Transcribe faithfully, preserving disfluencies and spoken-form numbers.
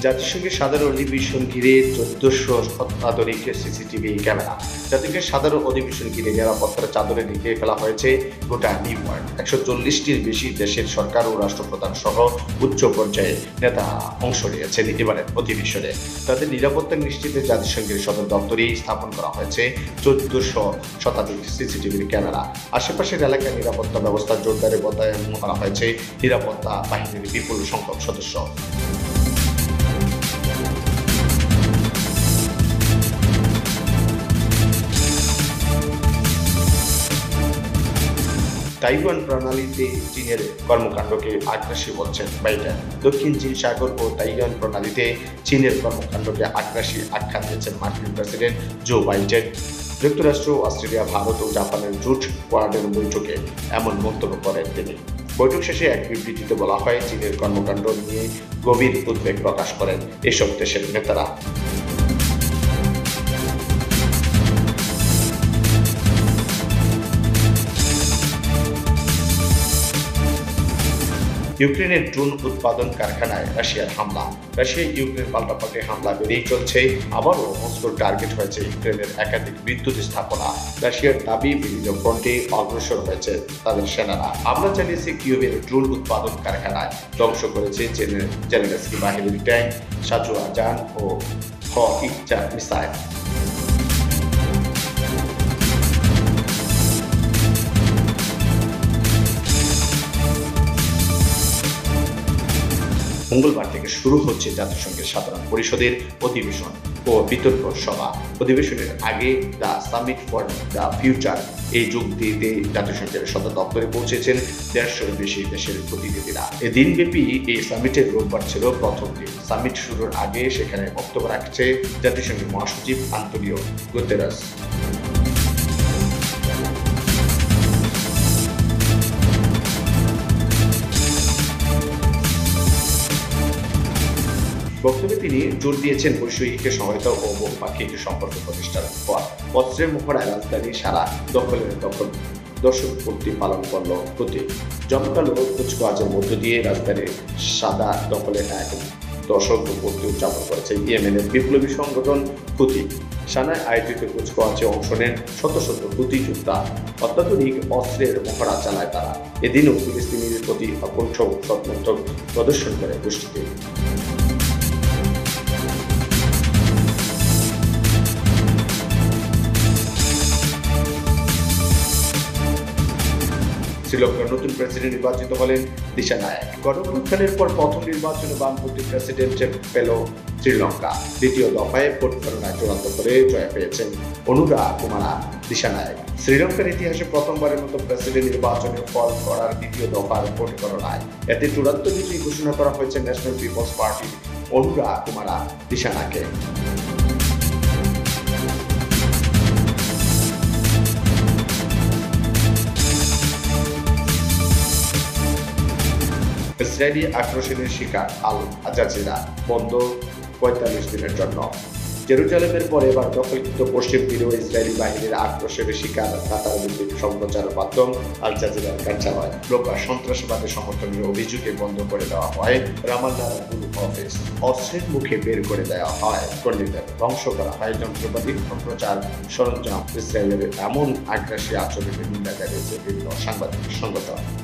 জাতিসংঘের সাধারণ অধিবেশন ঘিরে চোদ্দশো শতাধিক সিসিটিভি ক্যামেরা। জাতিসংঘের সাধারণ অধিবেশন ঘিরে নিরাপত্তার চাদরে ঢেকে ফেলা হয়েছে গোটা নিউ ওয়ার্ল্ড। একশো চল্লিশটির বেশি দেশের সরকার ও রাষ্ট্রপ্রধান সহ উচ্চ পর্যায়ে নেতা অংশ নিয়েছেন এবারের অধিবেশনে। তাদের নিরাপত্তা নিশ্চিতে জাতিসংঘের সদর দপ্তরেই স্থাপন করা হয়েছে চোদ্দশো শতাধিক সিসিটিভির ক্যামেরা। আশেপাশের এলাকায় নিরাপত্তা ব্যবস্থা জোরদারে মোতায়েন করা হয়েছে নিরাপত্তা বাহিনীর বিপুল সংখ্যক সদস্য। তাইওয়ান প্রণালীতে চীনের কর্মকাণ্ডকে আগ্রাসী বলছেন বাইডেন। দক্ষিণ চীন সাগর ও তাইওয়ান প্রণালীতে চীনের কর্মকাণ্ডকে আগ্রাসী আখ্যা দিয়েছেন মার্কিন প্রেসিডেন্ট জো বাইডেন। যুক্তরাষ্ট্র, অস্ট্রেলিয়া, ভারত ও জাপানের জোট কোয়াডের বৈঠকে এমন মন্তব্য করেন তিনি। বৈঠক শেষে এক বিবৃতিতে বলা হয়, চীনের কর্মকাণ্ড নিয়ে গভীর উদ্বেগ প্রকাশ করেন এসব দেশের নেতারা। ইউক্রেনের ড্রোন উৎপাদন কারখানায় রাশিয়ার হামলা। রাশিয়া ইউক্রেন পাল্টাপাল্টি হামলা বেড়েই চলছে। আবারও মস্কোর টার্গেট হয়েছে ইউক্রেনের একাধিক বিদ্যুৎ স্থাপনা। রাশিয়ার দাবি, বিভিন্ন ফ্রন্টে অগ্রসর হয়েছে তাদের সেনারা। হামলা চালিয়েছে কিয়েভের ড্রোন উৎপাদন কারখানায়, ধ্বংস করেছে জেলেনস্কি বাহিনীর ট্যাঙ্ক, সাজোয়া যান ও হ ইকচার মিসাইল। মঙ্গলবার থেকে শুরু হচ্ছে জাতিসংঘের সাধারণ পরিষদের অধিবেশন ও বিতর্ক সভা। অধিবেশনের আগে the summit for the future এই যোগ দিতে জাতিসংঘের সদর দপ্তরে পৌঁছেছেন দেড়শোর বেশি দেশের প্রতিনিধিরা। এ দিনব্যাপী এই সামিটের রোববার ছিল প্রথম দিন। সামিট শুরুর আগে সেখানে বক্তব্য রাখছে জাতিসংঘের মহাসচিব আন্তোনিও গুতেরেস। বক্তব্যে তিনি জোর দিয়েছেন বৈষয়িক সহায়তা ও বহুপাক্ষিক সম্পর্ক প্রতিষ্ঠার পর অস্ত্রের মুখরায় রাজধানী সারা দখলের দখল দর্শকপূর্তি পালন করল হুতি। জমকালো কুচকাওয়াজের মধ্য দিয়ে রাজধানীর সাদা দখলের এক দশক পূর্তি উদযাপন করেছে ইয়েমেনের বিপ্লবী সংগঠন হুতি। সানায় আয়োজিত কুচকাওয়াজে অংশ নেন শত শত হুতি যোদ্ধা। অত্যাধুনিক অস্ত্রের মহড়া চালায় তারা। এদিনও ফিলিস্তিনিদের প্রতি অকুণ্ঠ সমর্থন প্রদর্শন করে গোষ্ঠীটি। শ্রীলঙ্কার নতুন প্রেসিডেন্ট নির্বাচিত হলেন দিশা নায়েক। গণঅভ্যুত্থানের পর প্রথম নির্বাচনে বামপন্থী প্রেসিডেন্ট পেল শ্রীলঙ্কা। দ্বিতীয় দফায় ভোট গণনায় চূড়ান্ত করে জয় পেয়েছেন অনুরা কুমারা দিশা নায়েক। শ্রীলঙ্কার ইতিহাসে প্রথমবারের মতো প্রেসিডেন্ট নির্বাচনের ফল করার দ্বিতীয় দফার ভোট গণনায় এতে চূড়ান্ত বিজয়ী ঘোষণা করা হয়েছে ন্যাশনাল পিপলস পার্টির অনুরা কুমারা দিশানাকে। ইসরায়েলি আক্রোশনের শিকার আল জাজিরা বন্ধ পঁয়তাল্লিশ দিনের জন্য। জেরুজালেমের পরে এবার দখলকৃত পশ্চিম তীরে ইসরায়েলি বাহিনীর আক্রোশের শিকার কাতার ভিত্তিক সম্প্রচার মাধ্যম আল জাজিরার কার্যালয় রোববার সন্ত্রাসবাদের সমর্থনের অভিযোগে বন্ধ করে দেওয়া হয় রামাল্লার মূল অফিস। অস্ত্রের মুখে বের করে দেওয়া হয় কর্মীদের, ধ্বংস করা হয় যন্ত্রপাতি, সম্প্রচার সরঞ্জাম। ইসরায়েলের এমন আগ্রাসী আচরণের নিন্দা জানিয়েছে বিভিন্ন সাংবাদিক সংগঠন।